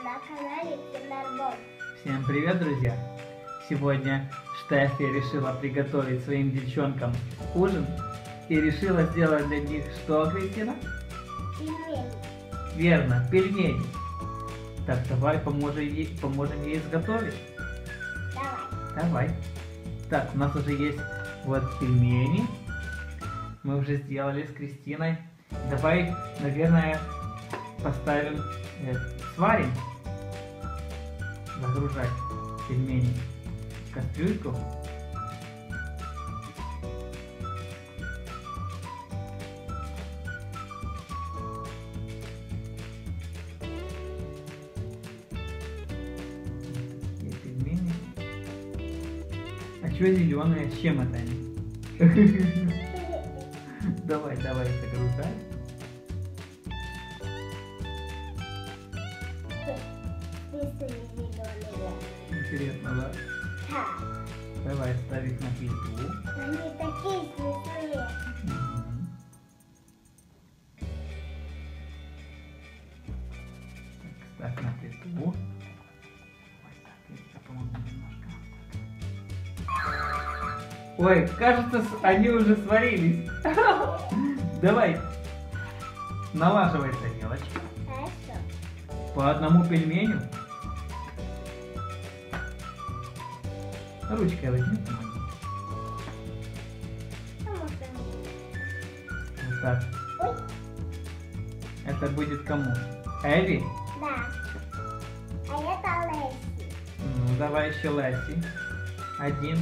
на канале Киндербол. Всем привет, друзья! Сегодня Штеффи решила приготовить своим девчонкам ужин и решила сделать для них что, Кристина? Пельмени. Верно, пельмени. Так, давай поможем ей изготовить. Давай. Так, у нас уже есть вот пельмени. Мы уже сделали с Кристиной. Давай, наверное, поставим, сварим, загружать пельмени в кастрюльку. Такие пельмени. А что зеленые? С чем это они? Давай, загружай. Интересно, да? Да. Давай, ставь их на плиту. Они такие смешные. Так, ставь на плиту. Ой, так, я помогу немножко. Ой, кажется, они уже сварились. Давай, налаживай тарелочки. Хорошо. По одному пельменю. Ручкой возьми, помоги. Вот так. Ой. Это будет кому? Эви? Да. А это Лесси. Ну, давай еще Лесси. Один.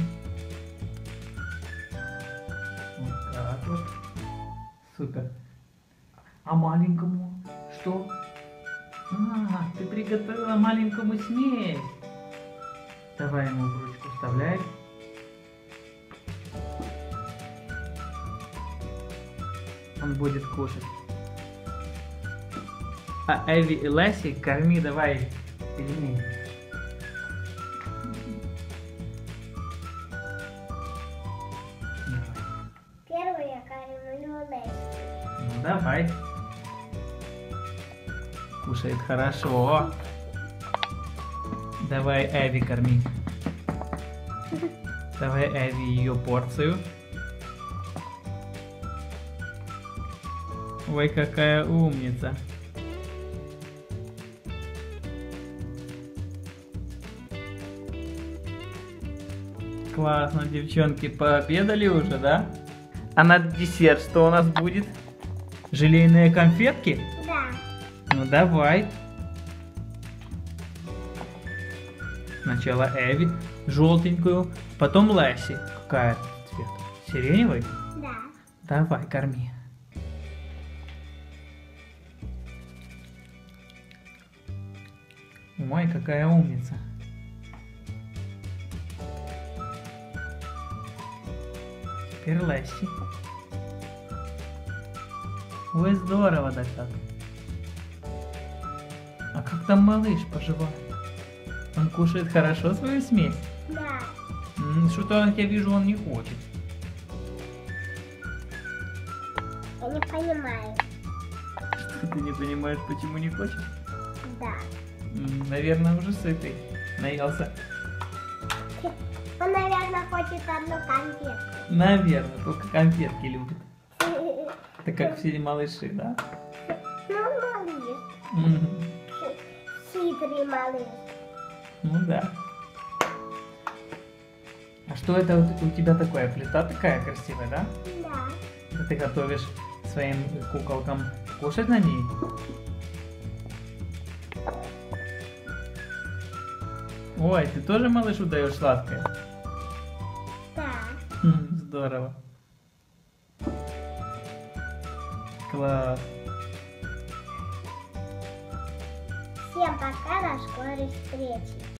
Вот так вот. Супер. А маленькому что? А, ты приготовила маленькому смесь. Давай ему в ручку вставляй. Он будет кушать. А Эви и Лесси корми давай пельмени. Первый я кормлю Лесси. Ну давай. Кушает хорошо. Давай Эви корми. Давай Эви ее порцию. Ой, какая умница. Классно, девчонки, пообедали уже, да? А на десерт что у нас будет? Желейные конфетки? Да. Ну давай. Сначала Эви, желтенькую, потом Лесси. Какая цвет? Сиреневый? Да. Давай, корми. Ой, какая умница. Теперь Лесси. Ой, здорово, да как. А как там малыш поживает? Он кушает хорошо свою смесь? Да. Что-то я вижу, он не хочет. Я не понимаю. Что ты не понимаешь, почему не хочет? Да. Наверное, уже сытый. Наелся. Он, наверное, хочет одну конфетку. Наверное, только конфетки любит. Так как все малыши, да? Ну, малыш. Мгм. Хитрый малыш. Ну да. А что это у тебя такое? Плита такая красивая, да? Да. Это ты готовишь своим куколкам кушать на ней? Ой, ты тоже малышу даешь сладкое? Да. Здорово. Класс. Всем пока, до скорой встречи.